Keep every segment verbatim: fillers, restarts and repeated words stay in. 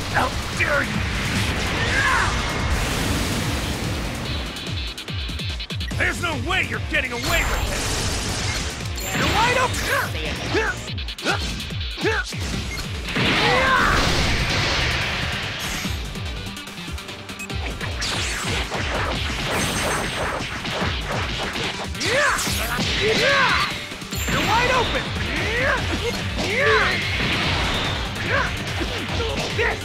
How dare you! There's no way you're getting away with this! You're wide open! You're wide open! This!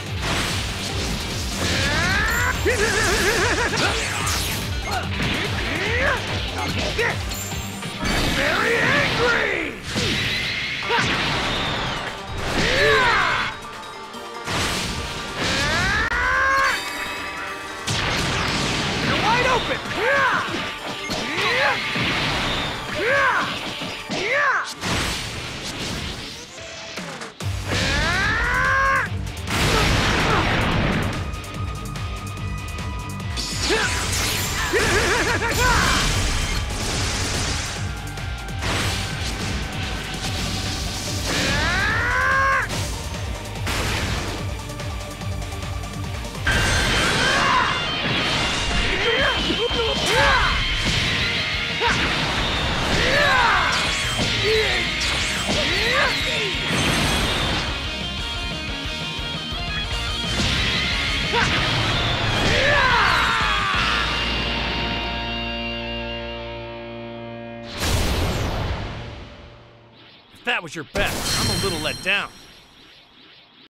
This! Very angry! You're wide open! If that was your best, I'm a little let down.